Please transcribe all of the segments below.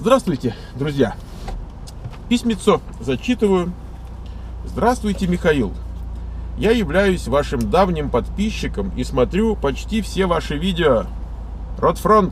Здравствуйте, друзья. Письмецо зачитываю. Здравствуйте, Михаил. Я являюсь вашим давним подписчиком и смотрю почти все ваши видео. Ротфронт.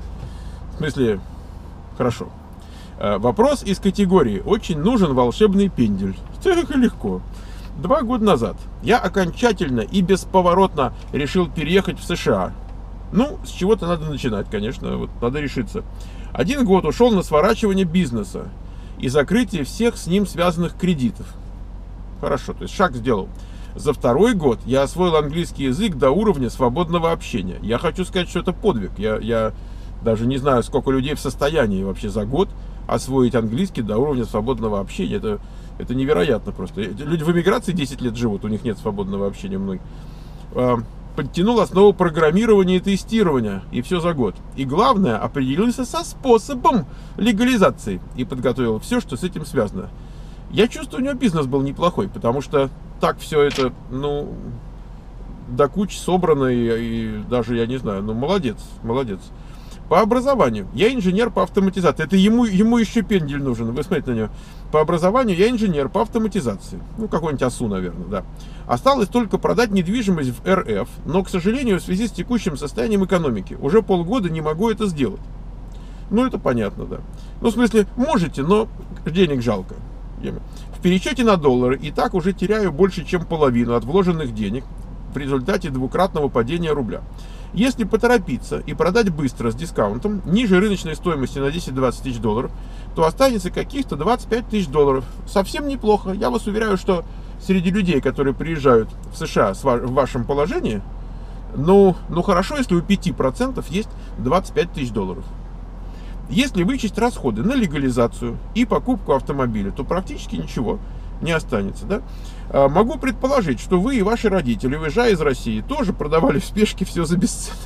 В смысле, хорошо. Вопрос из категории «Очень нужен волшебный пендель». Так легко. 2 года назад я окончательно и бесповоротно решил переехать в США. Ну, с чего-то надо начинать, конечно, вот надо решиться. 1 год ушел на сворачивание бизнеса и закрытие всех с ним связанных кредитов. Хорошо, то есть шаг сделал. За 2-й год я освоил английский язык до уровня свободного общения. Я хочу сказать, что это подвиг. Я даже не знаю, сколько людей в состоянии вообще за год освоить английский до уровня свободного общения. Это невероятно просто. Люди в эмиграции 10 лет живут, у них нет свободного общения многих. Подтянул основу программирования и тестирования, и все за год. И главное, определился со способом легализации и подготовил все, что с этим связано. Я чувствую, у него бизнес был неплохой, потому что так все это, ну, до кучи собрано, и даже, я не знаю, ну, молодец. По образованию я инженер по автоматизации. Это ему еще пендель нужен, вы смотрите на него. По образованию я инженер по автоматизации. Ну, какой-нибудь АСУ, наверное, да. Осталось только продать недвижимость в РФ, но, к сожалению, в связи с текущим состоянием экономики, уже полгода не могу это сделать. Ну, это понятно, да. Ну, в смысле, можете, но денег жалко. В пересчете на доллары и так уже теряю больше, чем половину от вложенных денег в результате 2-кратного падения рубля. Если поторопиться и продать быстро с дискаунтом, ниже рыночной стоимости на 10-20 тысяч долларов, то останется каких-то 25 тысяч долларов. Совсем неплохо. Я вас уверяю, что среди людей, которые приезжают в США в вашем положении, ну хорошо, если у 5% есть 25 тысяч долларов. Если вычесть расходы на легализацию и покупку автомобиля, то практически ничего не останется, да? Могу предположить, что вы и ваши родители, уезжая из России, тоже продавали в спешке все за бесценок.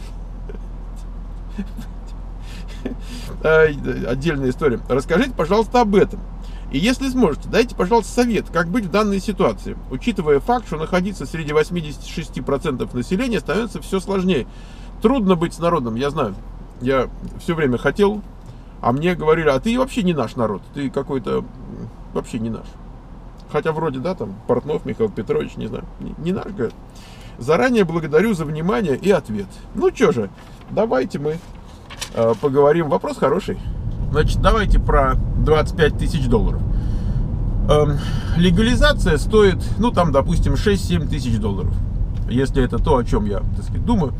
Отдельная история. Расскажите, пожалуйста, об этом. И если сможете, дайте, пожалуйста, совет, как быть в данной ситуации, учитывая факт, что находиться среди 86% населения становится все сложнее. Трудно быть с народом, я знаю. Я все время хотел, а мне говорили, а ты вообще не наш народ, ты какой-то вообще не наш. Хотя вроде, да, там, Портнов Михаил Петрович, не знаю, не наш, говорит. Заранее благодарю за внимание и ответ. Ну что же, давайте мы поговорим. Вопрос хороший. Значит, давайте про 25 тысяч долларов. Легализация стоит, ну, там, допустим, 6-7 тысяч долларов. Если это то, о чем я, так сказать, думаю.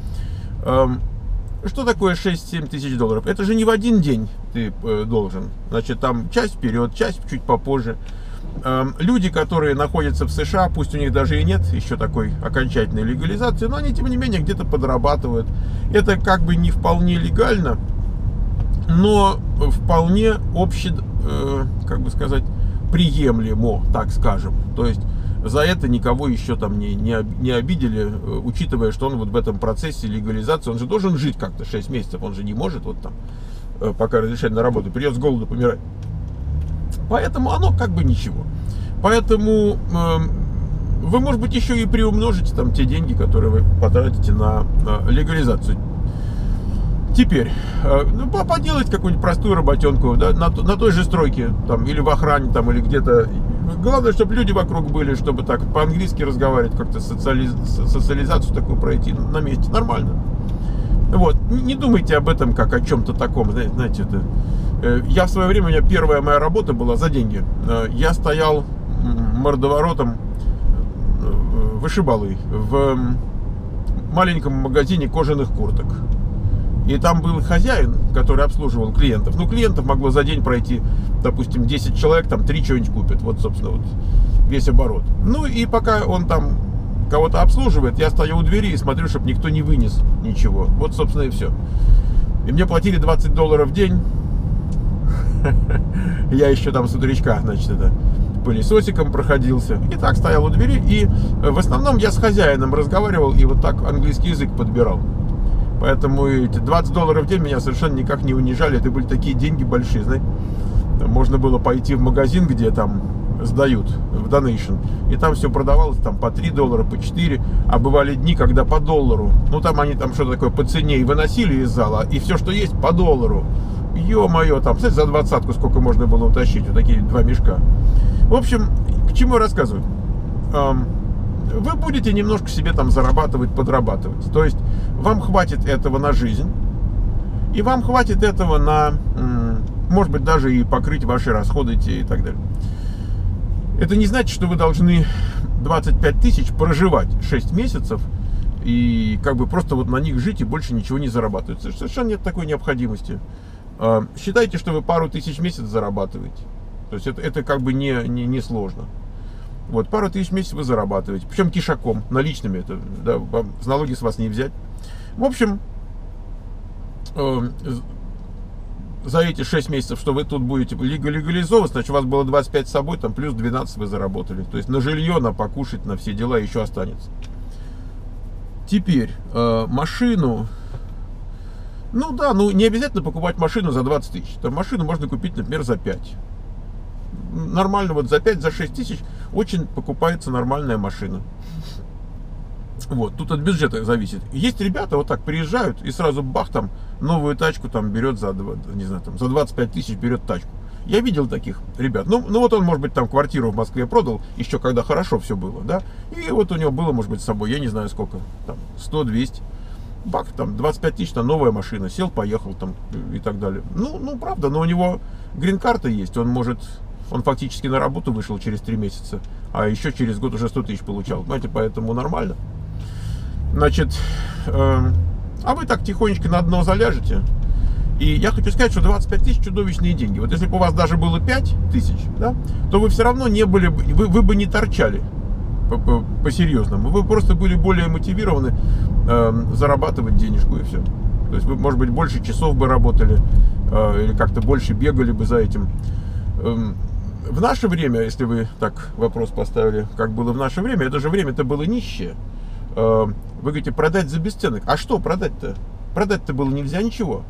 Что такое 6-7 тысяч долларов? Это же не в один день ты должен. Значит, там часть вперед, часть чуть попозже. Люди, которые находятся в США, пусть у них даже и нет еще такой окончательной легализации, но они, тем не менее, где-то подрабатывают. Это как бы не вполне легально, но вполне как бы сказать, приемлемо, так скажем. То есть за это никого еще там не обидели, учитывая, что он вот в этом процессе легализации, он же должен жить как-то 6 месяцев, он же не может вот там, пока разрешение на работу, придет с голоду помирать. Поэтому оно как бы ничего. Поэтому вы, может быть, еще и приумножите там те деньги, которые вы потратите на легализацию. Теперь, поделать какую-нибудь простую работенку, да, на той же стройке, там, или в охране, там, или где-то. Главное, чтобы люди вокруг были, чтобы так по-английски разговаривать, как-то социализацию такую пройти на месте. Нормально. Вот. Не думайте об этом как о чем-то таком. Знаете, это... Я в свое время, у меня первая моя работа была за деньги. Я стоял мордоворотом, вышибалой, в маленьком магазине кожаных курток. И там был хозяин, который обслуживал клиентов. Ну, клиентов могло за день пройти, допустим, 10 человек, там 3 что-нибудь купят. Вот, собственно, вот весь оборот. Ну, и пока он там кого-то обслуживает, я стою у двери и смотрю, чтобы никто не вынес ничего. Вот, собственно, и все. И мне платили 20 долларов в день. Я еще там с утречка, значит, это пылесосиком проходился. И так стоял у двери. И в основном я с хозяином разговаривал и вот так английский язык подбирал. Поэтому эти 20 долларов в день меня совершенно никак не унижали. Это были такие деньги большие, знаете. Можно было пойти в магазин, где там сдают в донейшн. И там все продавалось там по 3 доллара, по 4. А бывали дни, когда по доллару. Ну там они там что-то такое по цене и выносили из зала. И все, что есть, по доллару. ё-моё, там, кстати, за 20-ку сколько можно было утащить, вот такие 2 мешка. В общем, к чему я рассказываю? Вы будете немножко себе там зарабатывать, подрабатывать. То есть вам хватит этого на жизнь, и вам хватит этого на, может быть, даже и покрыть ваши расходы и так далее. Это не значит, что вы должны 25 тысяч проживать 6 месяцев и как бы просто вот на них жить и больше ничего не зарабатывать. Совершенно нет такой необходимости. Считайте, что вы пару тысяч в месяц зарабатываете. То есть это как бы не сложно. Вот, пару тысяч в месяц вы зарабатываете. Причем кишаком, наличными. Это, да, налоги с вас не взять. В общем, за эти 6 месяцев, что вы тут будете легализовывать, значит, у вас было 25 с собой, там плюс 12 вы заработали. То есть на жилье, на покушать, на все дела еще останется. Теперь, машину... Ну да, ну не обязательно покупать машину за 20 тысяч. Там машину можно купить, например, за 5. Нормально, вот за 5, за 6 тысяч очень покупается нормальная машина. Вот, тут от бюджета зависит. Есть ребята, вот так приезжают и сразу бах, там, новую тачку там берет за, не знаю, там, за 25 тысяч берет тачку. Я видел таких ребят. Ну вот он, может быть, там квартиру в Москве продал, еще когда хорошо все было, да. И вот у него было, может быть, с собой, я не знаю сколько, там, 100-200. Бак, там, 25 тысяч, там, новая машина, сел, поехал, там, и так далее. Ну, правда, но у него грин-карта есть, он фактически на работу вышел через 3 месяца, а еще через год уже 100 тысяч получал, понимаете, поэтому нормально. Значит, а вы так тихонечко на дно заляжете, и я хочу сказать, что 25 тысяч чудовищные деньги. Вот если бы у вас даже было 5 тысяч, да, то вы все равно не были, вы бы не торчали по-серьезному, вы просто были более мотивированы зарабатывать денежку и все. То есть вы, может быть, больше часов бы работали или как-то больше бегали бы за этим. В наше время, если вы так вопрос поставили, как было в наше время, это же время-то было нищее. Вы говорите, продать за бесценок. А что продать-то? Продать-то было нельзя ничего.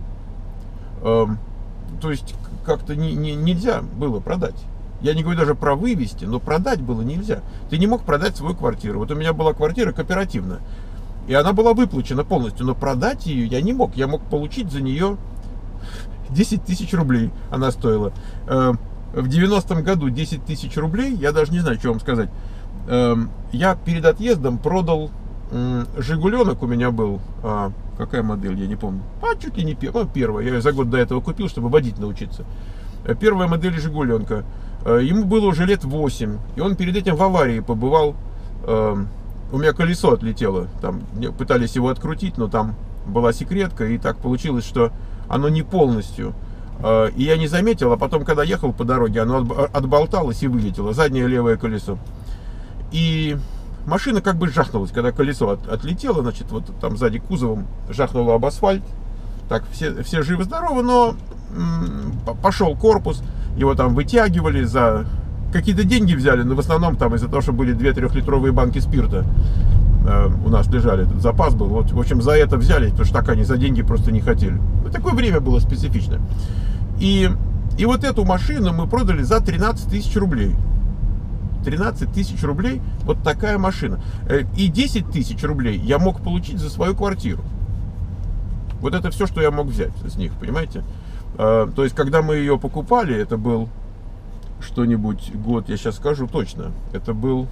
То есть как-то нельзя было продать. Я не говорю даже про вывести, но продать было нельзя. Ты не мог продать свою квартиру. Вот у меня была квартира кооперативная, и она была выплачена полностью, но продать ее я не мог. Я мог получить за нее 10 тысяч рублей она стоила. В 90-м году 10 тысяч рублей, я даже не знаю, что вам сказать. Я перед отъездом продал Жигуленок, у меня был, какая модель, я не помню. Чуть ли не первая. Я ее за год до этого купил, чтобы водить научиться. Первая модель Жигуленка. Ему было уже лет 8, и он перед этим в аварии побывал. У меня колесо отлетело, там пытались его открутить, но там была секретка, и так получилось, что оно не полностью. И я не заметил, а потом, когда ехал по дороге, оно отболталось и вылетело, заднее левое колесо. И машина как бы жахнулась, когда колесо отлетело, значит, вот там сзади кузовом жахнуло об асфальт. Так, все живы-здоровы, но пошел корпус, его там вытягивали, за какие-то деньги взяли, но в основном там из-за того, что были 2-3-литровые банки спирта у нас лежали, этот запас был, вот, в общем, за это взяли, потому что так они за деньги просто не хотели. Ну, такое время было специфичное. И вот эту машину мы продали за 13 тысяч рублей. 13 тысяч рублей, вот такая машина. И 10 тысяч рублей я мог получить за свою квартиру. Вот это все, что я мог взять с них, понимаете? То есть, когда мы ее покупали, это был что-нибудь год, я сейчас скажу точно, это был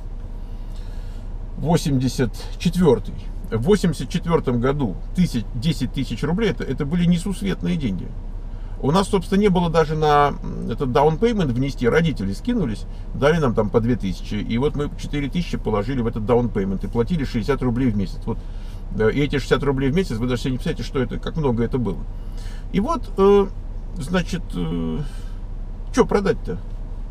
84-й. В 84 году 10 тысяч рублей, это были несусветные деньги. У нас, собственно, не было даже на этот down payment внести, родители скинулись, дали нам там по 2000, и вот мы 4000 положили в этот down payment и платили 60 рублей в месяц. Вот, и эти 60 рублей в месяц, вы даже себе не представляете, что это, как много это было. И вот, значит, что продать-то?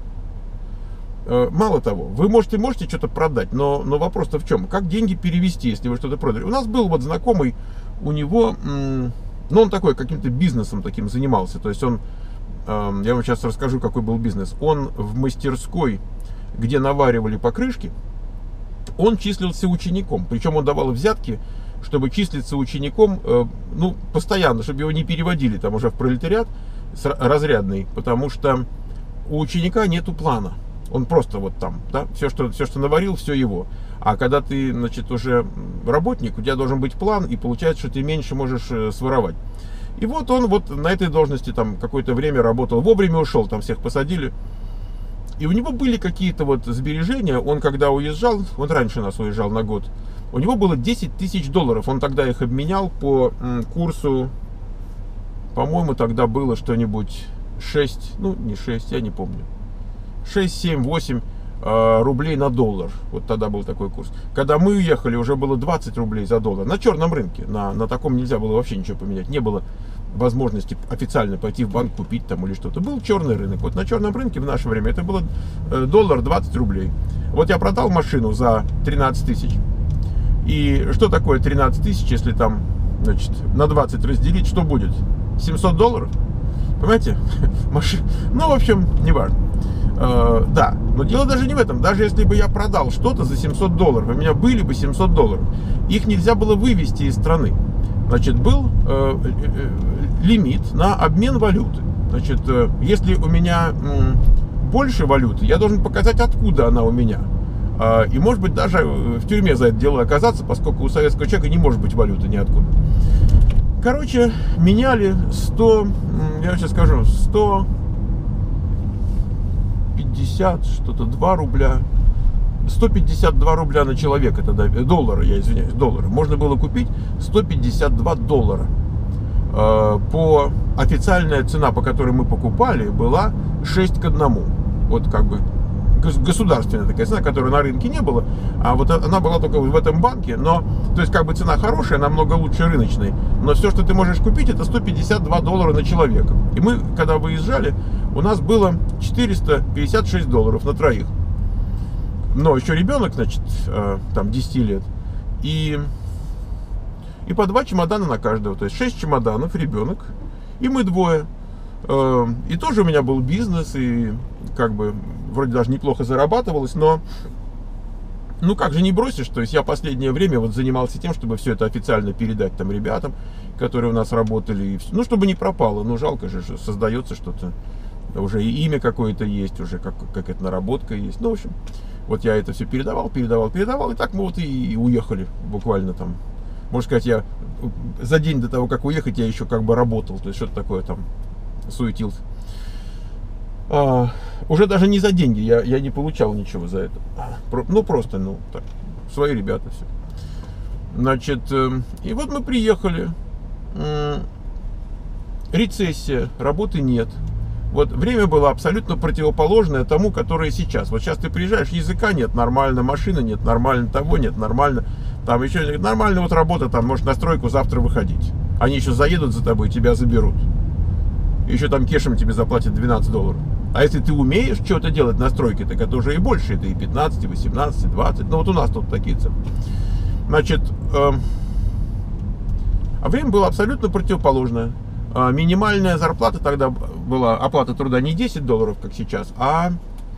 Мало того, вы можете что-то продать, но вопрос-то в чем? Как деньги перевести, если вы что-то продали? У нас был вот знакомый, у него, ну, он такой каким-то бизнесом таким занимался. То есть он, я вам сейчас расскажу, какой был бизнес. Он в мастерской, где наваривали покрышки, он числился учеником. Причем он давал взятки, чтобы числиться учеником, ну, постоянно, чтобы его не переводили там уже в пролетариат разрядный, потому что у ученика нету плана. Он просто вот там, да, все, что наварил, все его. А когда ты, значит, уже работник, у тебя должен быть план, и получается, что ты меньше можешь своровать. И вот он вот на этой должности там какое-то время работал, вовремя ушел, там всех посадили. И у него были какие-то вот сбережения, он когда уезжал, он раньше нас уезжал на год, у него было 10 тысяч долларов, он тогда их обменял по курсу, по-моему, тогда было что-нибудь 6, ну не 6, я не помню, 6, 7, 8 рублей на доллар, вот тогда был такой курс. Когда мы уехали, уже было 20 рублей за доллар, на черном рынке, на таком нельзя было вообще ничего поменять, не было возможности официально пойти в банк купить там или что-то. Был черный рынок. Вот на черном рынке в наше время это было доллар 20 рублей. Вот я продал машину за 13 тысяч. И что такое 13 тысяч, если там, значит, на 20 разделить, что будет? 700 долларов? Понимаете? Ну, в общем, не важно. Да, но дело даже не в этом. Даже если бы я продал что-то за 700 долларов, у меня были бы 700 долларов, их нельзя было вывести из страны. Значит, был лимит на обмен валюты. Значит, если у меня больше валюты, я должен показать, откуда она у меня. И, может быть, даже в тюрьме за это дело оказаться, поскольку у советского человека не может быть валюты ниоткуда. Короче, меняли 100, я сейчас скажу, 150, что-то 2 рубля. 152 рубля на человека тогда, доллара, я извиняюсь, доллара. Можно было купить 152 доллара. По официальная цена, по которой мы покупали, была 6 к 1. Вот как бы государственная такая цена, которой на рынке не было. А вот она была только в этом банке. Но, то есть как бы цена хорошая, намного лучше рыночной. Но все, что ты можешь купить, это 152 доллара на человека. И мы, когда выезжали, у нас было 456 долларов на троих. Но еще ребенок, значит, там 10 лет. И по 2 чемодана на каждого. То есть 6 чемоданов, ребенок. И мы двое. И тоже у меня был бизнес. И как бы вроде даже неплохо зарабатывалось. Но ну как же не бросишь. То есть я последнее время вот занимался тем, чтобы все это официально передать там ребятам, которые у нас работали. И ну чтобы не пропало. Ну жалко же, что создается что-то. Уже и имя какое-то есть. Уже какая-то наработка есть. Ну в общем. Вот я это все передавал, и так мы вот и уехали буквально там. Можно сказать, я за день до того, как уехать, я еще как бы работал, то есть что-то такое там суетился. Уже даже не за деньги, я не получал ничего за это. Ну просто, ну так, свои ребята все. Значит, и вот мы приехали. Рецессия, работы нет. Вот время было абсолютно противоположное тому, которое сейчас. Вот сейчас ты приезжаешь, языка нет, нормально, машины нет, нормально, того нет, нормально. Там еще нормально вот работа, там можешь на стройку завтра выходить. Они еще заедут за тобой, тебя заберут. Еще там кешем тебе заплатят 12 долларов. А если ты умеешь что-то делать на стройке, так это уже и больше, это и 15, и 18, и 20. Ну вот у нас тут такие цены. Значит, а время было абсолютно противоположное. Минимальная зарплата тогда была, оплата труда не 10 долларов, как сейчас, а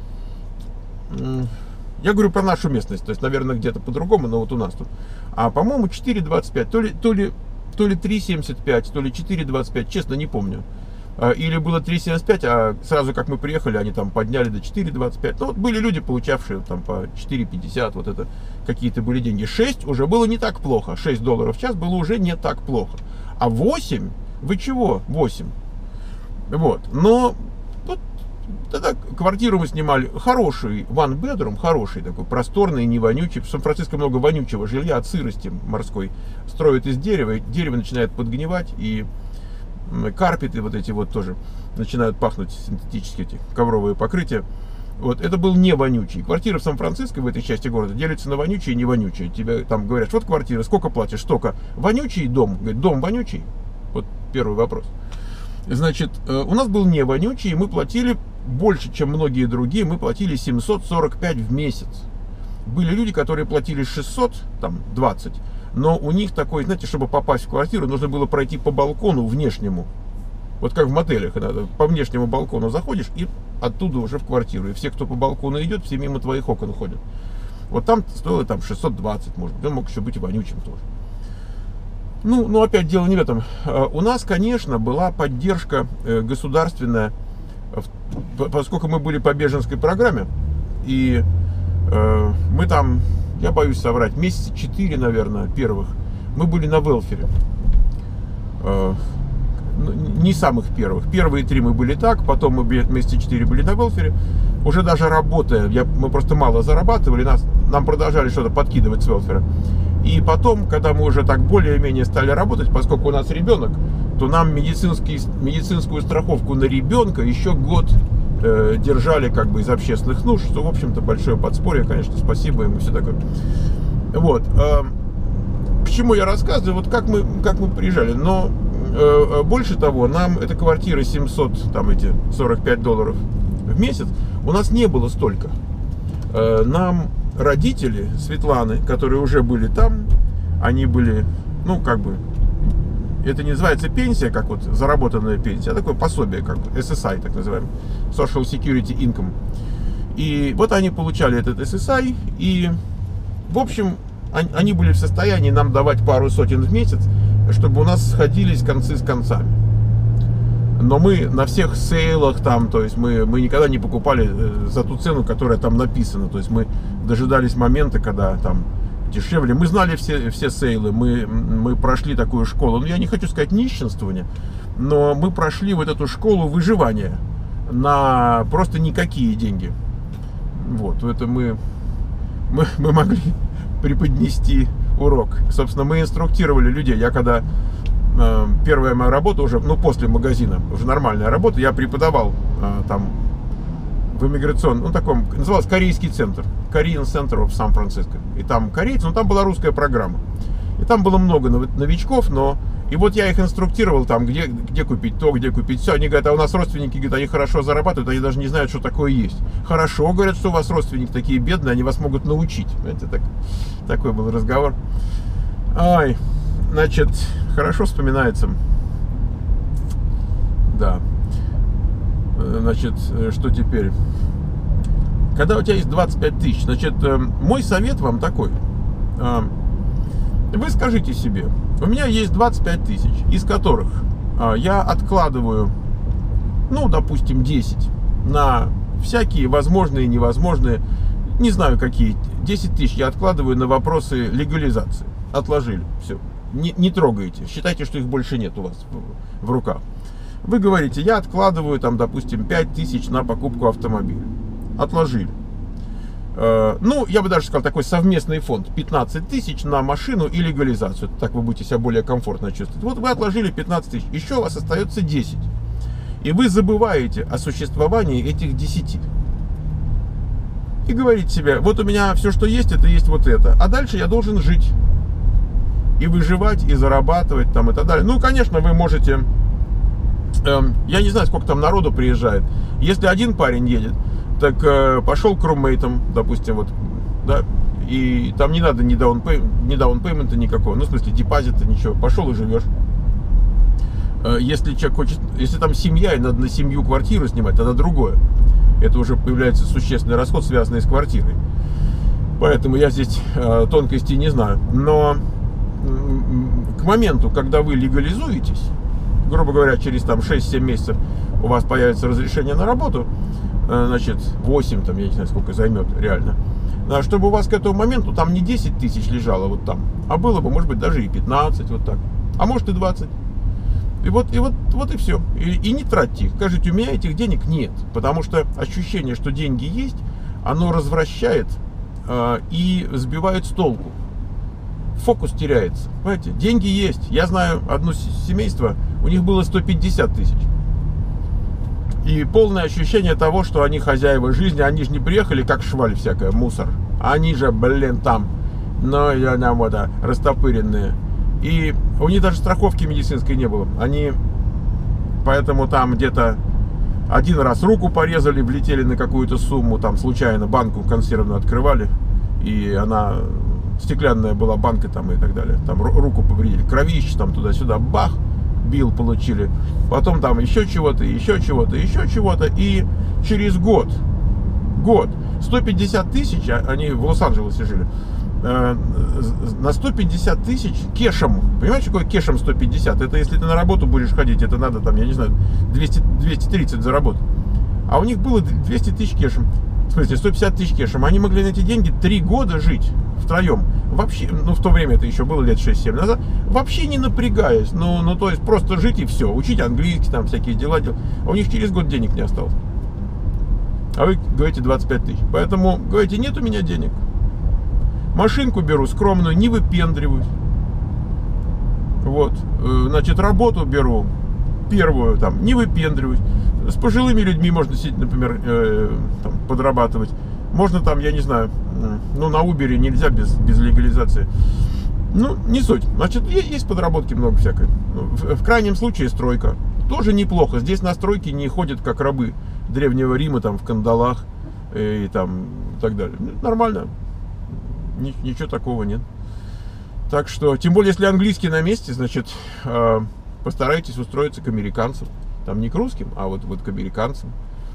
я говорю про нашу местность, то есть, наверное, где-то по-другому, но вот у нас тут. А, по-моему, 4,25, то ли 3,75, то ли 4,25, честно не помню. Или было 3,75, а сразу как мы приехали, они там подняли до 4,25. Ну, вот были люди, получавшие там по 4,50, вот это какие-то были деньги. 6 уже было не так плохо, 6 долларов в час было уже не так плохо. А 8... Вы чего? 8. Вот. Но вот, тогда квартиру мы снимали. Хороший one bedroom, хороший такой, просторный, не вонючий. В Сан-Франциско много вонючего жилья от сырости морской. Строят из дерева, и дерево начинает подгнивать, и карпеты вот эти вот тоже начинают пахнуть, синтетические эти ковровые покрытия. Вот, это был не вонючий. Квартира в Сан-Франциско, в этой части города, делится на вонючие и не вонючие. Тебе там говорят, вот квартира, сколько платишь? Столько. Вонючий дом? Говорит, дом вонючий? Вот первый вопрос. Значит, у нас был не вонючий, и мы платили больше, чем многие другие. Мы платили 745 в месяц. Были люди, которые платили 620, но у них такой, знаете, чтобы попасть в квартиру, нужно было пройти по балкону внешнему. Вот как в мотелях, надо по внешнему балкону заходишь и оттуда уже в квартиру. И все, кто по балкону идет, все мимо твоих окон ходят. Вот там стоило там 620, может быть, он мог еще быть и вонючим тоже. Ну, опять дело не в этом. У нас, конечно, была поддержка государственная, поскольку мы были по беженской программе, и мы там, я боюсь соврать, месяца 4, наверное, первых, мы были на велфере. не самых первых. Первые 3 мы были так, потом мы вместе 4 были на велфере. Уже даже работая, мы просто мало зарабатывали, нам продолжали что-то подкидывать с велфера. И потом, когда мы уже так более-менее стали работать, поскольку у нас ребенок, то нам медицинскую страховку на ребенка еще год держали как бы из общественных нужд, что, в общем-то, большое подспорье, конечно, спасибо ему, все такое. Вот. К чему я рассказываю, вот как мы приезжали, но больше того, нам эта квартира $745 в месяц, у нас не было столько. Нам родители Светланы, которые уже были там, они были, ну, как бы, это не называется пенсия, как вот заработанная пенсия, а такое пособие, как бы, SSI, так называемый, Social Security Income. И вот они получали этот SSI, и, в общем, они были в состоянии нам давать пару сотен в месяц, чтобы у нас сходились концы с концами. Но мы на всех сейлах там, то есть мы никогда не покупали за ту цену, которая там написана. То есть мы дожидались момента, когда там дешевле. Мы знали все сейлы, мы прошли такую школу. Ну, я не хочу сказать нищенствование, но мы прошли вот эту школу выживания на просто никакие деньги. Вот, это мы могли преподнести урок. Собственно, мы инструктировали людей. Я когда первая моя работа уже, ну, после магазина, уже нормальная работа, я преподавал там в иммиграционном, ну, таком, называлось Корейский центр, Korean Center of San Francisco. И там корейцы, но там была русская программа. И там было много новичков, но... И вот я их инструктировал там, где купить то, где купить все. Они говорят, а у нас родственники, говорят, они хорошо зарабатывают, они даже не знают, что такое есть. Хорошо, говорят, что у вас родственники такие бедные, они вас могут научить. Понимаете, такой был разговор. Ай, значит, хорошо вспоминается. Да. Значит, что теперь? Когда у тебя есть 25 тысяч, значит, мой совет вам такой. Вы скажите себе, у меня есть 25 тысяч, из которых я откладываю, ну, допустим, 10 на всякие возможные и невозможные, не знаю какие, 10 тысяч я откладываю на вопросы легализации. Отложили, все, не трогайте, считайте, что их больше нет у вас в руках. Вы говорите, я откладываю там, допустим, 5 тысяч на покупку автомобиля. Отложили. Ну, я бы даже сказал, такой совместный фонд. 15 тысяч на машину и легализацию. Так вы будете себя более комфортно чувствовать. Вот вы отложили 15 тысяч. Еще у вас остается 10. И вы забываете о существовании этих 10. И говорите себе, вот у меня все, что есть, это есть вот это. А дальше я должен жить. И выживать, и зарабатывать там и так далее. Ну, конечно, вы можете... Я не знаю, сколько там народу приезжает. Если один парень едет, так пошел к руммейтам, допустим, вот, да, и там не надо ни даунпеймента никакого, ну, в смысле, депозита, ничего, пошел и живешь. Если человек хочет, если там семья, и надо на семью квартиру снимать, тогда другое. Это уже появляется существенный расход, связанный с квартирой. Поэтому я здесь тонкостей не знаю. Но к моменту, когда вы легализуетесь, грубо говоря, через там 6-7 месяцев у вас появится разрешение на работу, значит, 8, там, я не знаю, сколько займет реально, чтобы у вас к этому моменту там не 10 тысяч лежало вот там, а было бы, может быть, даже и 15, вот так, а может и 20. И вот и все. И не тратьте их. Скажите, у меня этих денег нет, потому что ощущение, что деньги есть, оно развращает и сбивает с толку. Фокус теряется. Понимаете, деньги есть. Я знаю одно семейство, у них было 150 тысяч. И полное ощущение того, что они хозяева жизни, они же не приехали как шваль всякая, мусор. Они же, блин, там, ну, я нам вот, растопыренные. И у них даже страховки медицинской не было. Они, поэтому там где-то один раз руку порезали, влетели на какую-то сумму, там случайно банку консервную открывали, и она, стеклянная была банка там и так далее. Там руку повредили, кровище там туда-сюда, бах, бил получили. Потом там еще чего-то, еще чего-то, еще чего-то. И через год, 150 тысяч, они в Лос-Анджелесе жили, на 150 тысяч кешем. Понимаете, какой кешем 150? Это если ты на работу будешь ходить, это надо там, я не знаю, 230 заработать. А у них было 200 тысяч кешем. В смысле, 150 тысяч кешем. Они могли на эти деньги 3 года жить. втроем, вообще, ну, в то время это еще было лет 6-7 назад, вообще не напрягаясь, ну, то есть просто жить и все, учить английский, там, всякие дела делать, а у них через год денег не осталось. А вы говорите 25 тысяч. Поэтому говорите, нет у меня денег. Машинку беру скромную, не выпендриваюсь. Вот. Значит, работу беру первую, там, не выпендриваюсь. С пожилыми людьми можно сидеть, например, там, подрабатывать. Можно там, я не знаю, ну, на Uber нельзя без легализации. Ну, не суть. Значит, есть подработки много всякой. В крайнем случае стройка. Тоже неплохо. Здесь на стройке не ходят как рабы Древнего Рима, там, в кандалах и там, и так далее. Нормально. Ничего такого нет. Так что, тем более, если английский на месте, значит, постарайтесь устроиться к американцам. Там не к русским, а вот к американцам.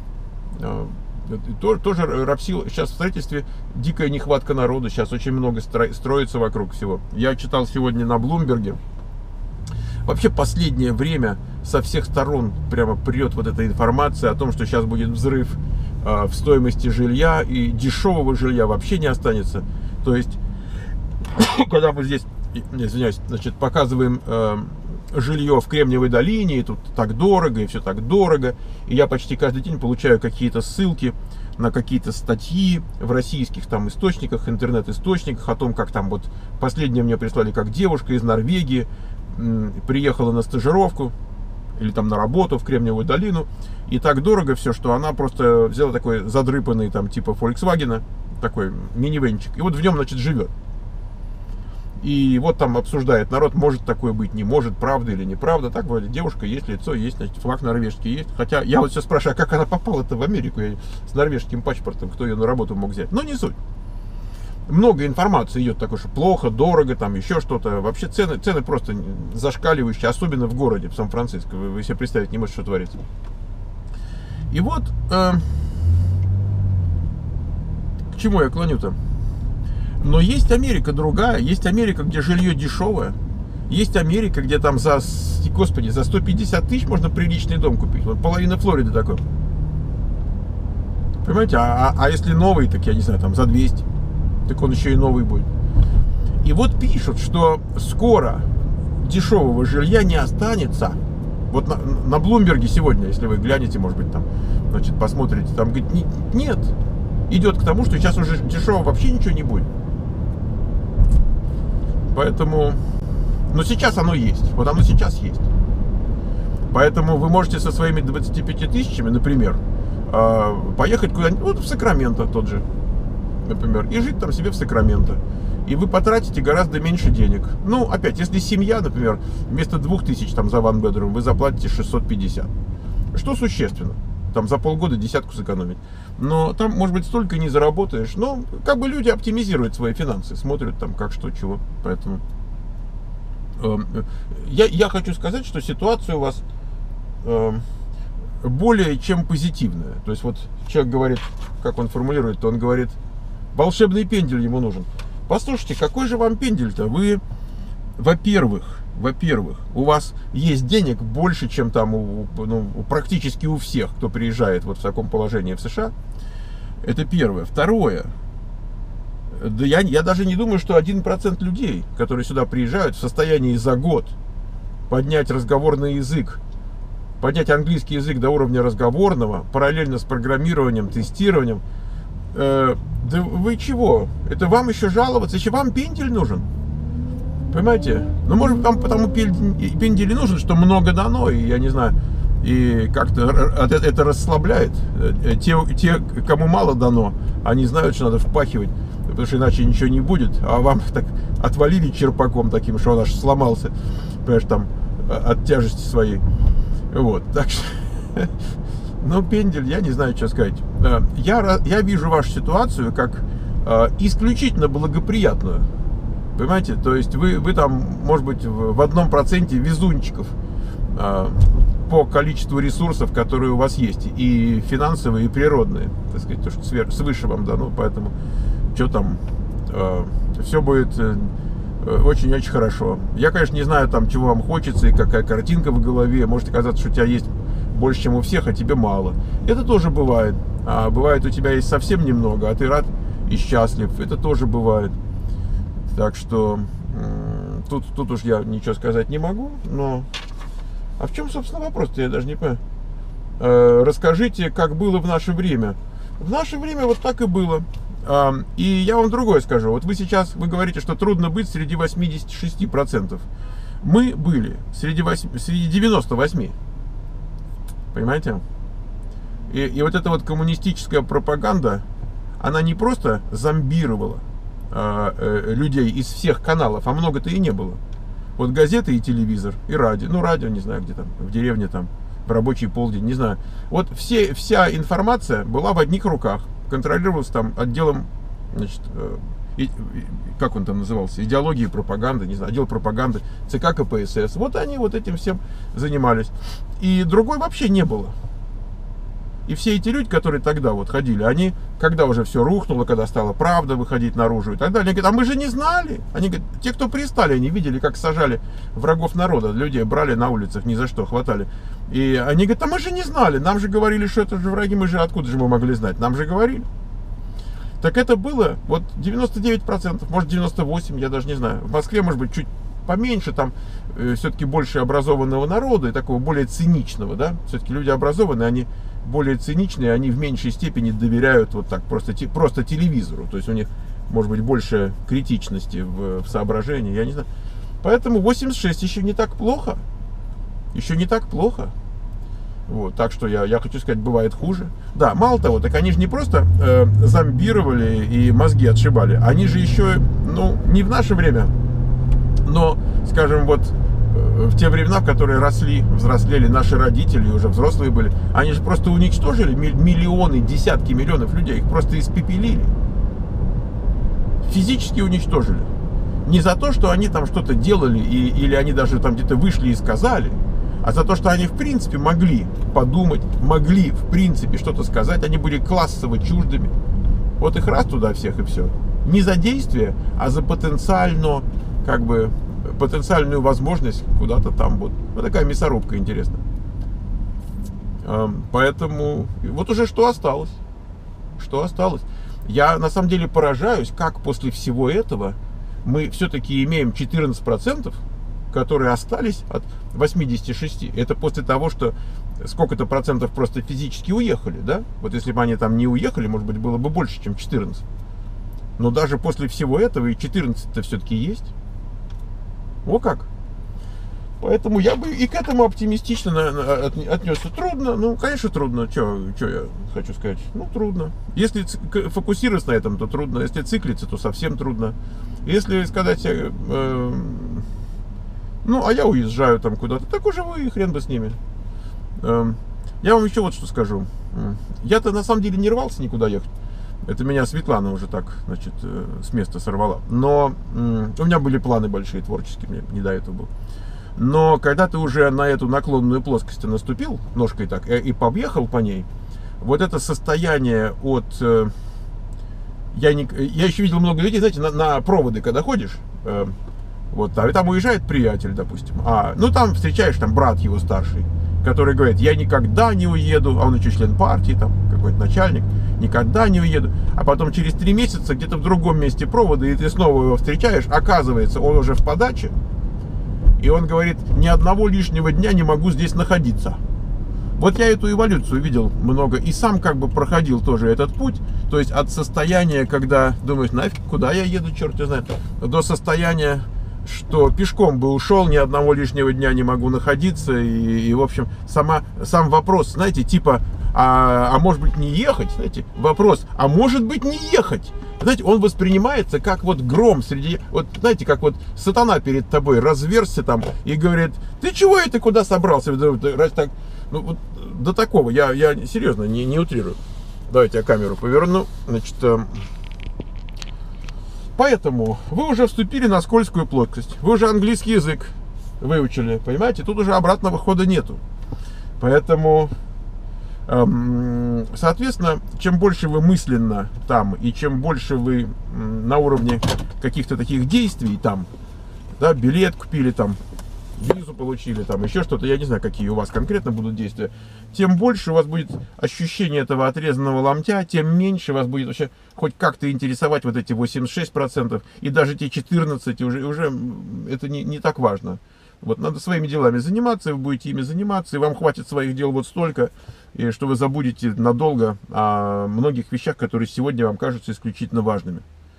Тоже рабсила. Сейчас в строительстве дикая нехватка народа. Сейчас очень много строится вокруг всего. Я читал сегодня на Блумберге. Вообще последнее время со всех сторон прямо прет вот эта информация о том, что сейчас будет взрыв в стоимости жилья, и дешевого жилья вообще не останется. То есть, когда мы здесь, извиняюсь, значит, показываем жилье в Кремниевой долине, и тут так дорого, и все так дорого, и я почти каждый день получаю какие-то ссылки на какие-то статьи в российских там источниках, интернет-источниках о том, как там вот последнее мне прислали, как девушка из Норвегии приехала на стажировку или там на работу в Кремниевую долину, и так дорого все, что она просто взяла такой задрыпанный там типа Volkswagen, такой минивенчик, и вот в нем, значит, живет. И вот там обсуждает народ, может такое быть, не может, правда или неправда. Так, вроде девушка, есть лицо, есть, значит, флаг норвежский есть. Хотя я вот сейчас спрашиваю, а как она попала-то в Америку с норвежским паспортом, кто ее на работу мог взять? Но не суть. Много информации идет такой, что плохо, дорого, там еще что-то. Вообще цены просто зашкаливающие, особенно в городе, в Сан-Франциско. Вы себе представить не можете, что творится. И вот к чему я клоню-то? Но есть Америка другая, есть Америка, где жилье дешевое, есть Америка, где там за 150 тысяч можно приличный дом купить. Вот половина Флориды такой. Понимаете, а если новый, так я не знаю, там за 200, так он еще и новый будет. И вот пишут, что скоро дешевого жилья не останется. Вот на Блумберге сегодня, если вы глянете, может быть, там, значит, посмотрите, там говорит, нет, идет к тому, что сейчас уже дешевого вообще ничего не будет. Поэтому, но сейчас оно есть, вот оно сейчас есть. Поэтому вы можете со своими 25 тысячами, например, поехать куда-нибудь, вот в Сакраменто тот же, например, и жить там себе в Сакраменто. И вы потратите гораздо меньше денег. Ну, опять, если семья, например, вместо 2000 там за one bedroom вы заплатите 650. Что существенно. Там за полгода десятку сэкономить. Но там, может быть, столько не заработаешь. Но как бы люди оптимизируют свои финансы, смотрят там как, что, чего. Поэтому я хочу сказать, что ситуация у вас более чем позитивная. То есть вот человек говорит, как он формулирует, то он говорит, волшебный пендель ему нужен. Послушайте, какой же вам пендель-то? Вы, во-первых, у вас есть денег больше, чем там практически у всех, кто приезжает вот в таком положении в США. Это первое. Второе. Да я даже не думаю, что 1% людей, которые сюда приезжают, в состоянии за год поднять разговорный язык, поднять английский язык до уровня разговорного, параллельно с программированием, тестированием. Да вы чего? Это вам еще жаловаться? Еще вам пендель нужен? Понимаете? Ну, может, там потому пендель и нужен, что много дано, и я не знаю, и как-то это расслабляет. Те, кому мало дано, они знают, что надо впахивать, потому что иначе ничего не будет, а вам так отвалили черпаком таким, что он аж сломался, понимаешь, там, от тяжести своей. Вот, так что, ну, пендель, я не знаю, что сказать. Я вижу вашу ситуацию как исключительно благоприятную. Понимаете? То есть вы там, может быть, в 1% везунчиков по количеству ресурсов, которые у вас есть. И финансовые, и природные. Так сказать, то, что свыше вам дано. Поэтому, что там, все будет очень-очень хорошо. Я, конечно, не знаю, там, чего вам хочется, и какая картинка в голове. Может оказаться, что у тебя есть больше, чем у всех, а тебе мало. Это тоже бывает. Бывает, у тебя есть совсем немного, а ты рад и счастлив. Это тоже бывает. Так что тут уж я ничего сказать не могу, но... А в чем, собственно, вопрос-то, я даже не понимаю. Расскажите, как было в наше время. В наше время вот так и было. И я вам другое скажу. Вот вы говорите, что трудно быть среди 86%. Мы были среди 98%. Понимаете? И вот эта вот коммунистическая пропаганда, она не просто зомбировала людей из всех каналов, а много-то и не было. Вот газеты и телевизор, и радио. Ну, радио, не знаю, где там, в деревне там, в рабочий полдень, не знаю. Вот вся информация была в одних руках. Контролировалась там отделом, значит, как он там назывался, идеологии и пропаганды, не знаю, отдел пропаганды, ЦК КПСС. Вот они вот этим всем занимались. И другой вообще не было. И все эти люди, которые тогда вот ходили, они, когда уже все рухнуло, когда стала правда выходить наружу и так далее, они говорят, а мы же не знали. Они говорят, те, кто пристали, они видели, как сажали врагов народа, людей брали на улицах, ни за что хватали. И они говорят, а мы же не знали, нам же говорили, что это же враги, мы же откуда же мы могли знать, нам же говорили. Так это было вот 99%, может 98%, я даже не знаю. В Москве, может быть, чуть поменьше, там все-таки больше образованного народа и такого более циничного, да. Все-таки люди образованные, они более циничные, они в меньшей степени доверяют вот так просто телевизору. То есть у них, может быть, больше критичности в соображении, я не знаю. Поэтому 86 еще не так плохо. Еще не так плохо. Вот, так что я хочу сказать, бывает хуже. Да, мало того, так они же не просто зомбировали и мозги отшибали, они же еще, ну, не в наше время, но, скажем, вот в те времена, в которые взрослели наши родители, уже взрослые были, они же просто уничтожили миллионы, десятки миллионов людей, их просто испепелили. Физически уничтожили. Не за то, что они там что-то делали, или они даже там где-то вышли и сказали, а за то, что они в принципе могли подумать, могли в принципе что-то сказать, они были классово чуждыми. Вот их раз туда всех и все. Не за действие, а за потенциальную возможность куда-то там вот. Вот такая мясорубка интересная. Поэтому вот уже что осталось. Что осталось. Я на самом деле поражаюсь, как после всего этого мы все-таки имеем 14%, которые остались от 86. Это после того, что сколько-то процентов просто физически уехали, да? Вот если бы они там не уехали, может быть, было бы больше, чем 14. Но даже после всего этого и 14-то все-таки есть. О как! Поэтому я бы и к этому оптимистично отнесся. Трудно, ну, конечно, трудно. Что я хочу сказать? Ну, трудно. Если фокусироваться на этом, то трудно. Если циклиться, то совсем трудно. Если сказать, ну, а я уезжаю там куда-то, так уже вы, хрен бы с ними. Я вам еще вот что скажу. Я-то на самом деле не рвался никуда ехать. Это меня Светлана уже так, значит, с места сорвала. Но у меня были планы большие, творческие, мне не до этого было. Но когда ты уже на эту наклонную плоскость наступил, ножкой так, и побъехал по ней, вот это состояние от... Я еще видел много людей, знаете, на проводы, когда ходишь, вот, а там уезжает приятель, допустим, ну там встречаешь там брат его старший, который говорит, я никогда не уеду, а он еще член партии, там какой-то начальник, никогда не уеду, а потом через 3 месяца где-то в другом месте провода, и ты снова его встречаешь, оказывается, он уже в подаче, и он говорит, ни одного лишнего дня не могу здесь находиться. Вот я эту эволюцию видел много, и сам как бы проходил тоже этот путь, то есть от состояния, когда думаешь, нафиг, куда я еду, черт его знает, до состояния, что пешком бы ушел, ни одного лишнего дня не могу находиться, и в общем, сам вопрос, знаете, типа, а может быть не ехать, знаете, вопрос, а может быть не ехать, знаете, он воспринимается как вот гром среди, вот знаете, как вот сатана перед тобой разверзся там и говорит, ты чего это, куда собрался, раз так, ну вот до такого, я серьезно не утрирую. Давайте я камеру поверну, значит, поэтому вы уже вступили на скользкую плоскость, вы уже английский язык выучили, понимаете, тут уже обратного хода нету, поэтому... Соответственно, чем больше вы мысленно там, и чем больше вы на уровне каких-то таких действий там, да, билет купили там, визу получили, там еще что-то, я не знаю, какие у вас конкретно будут действия, тем больше у вас будет ощущение этого отрезанного ломтя, тем меньше вас будет вообще хоть как-то интересовать вот эти 86%, и даже те 14% уже это не так важно. Вот надо своими делами заниматься, вы будете ими заниматься, и вам хватит своих дел вот столько, и что вы забудете надолго о многих вещах, которые сегодня вам кажутся исключительно важными.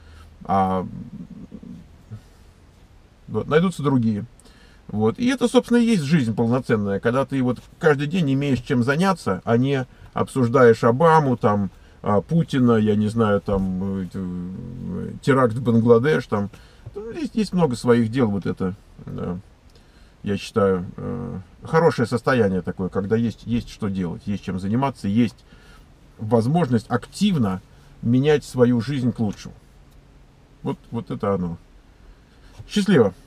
Вот, найдутся другие. Вот. И это, собственно, и есть жизнь полноценная, когда ты вот каждый день имеешь чем заняться, а не обсуждаешь Обаму, там, Путина, я не знаю, там, теракт в Бангладеш, там. Здесь есть много своих дел, вот это, да, я считаю, хорошее состояние такое, когда есть что делать, есть чем заниматься, есть возможность активно менять свою жизнь к лучшему. Вот это оно. Счастливо!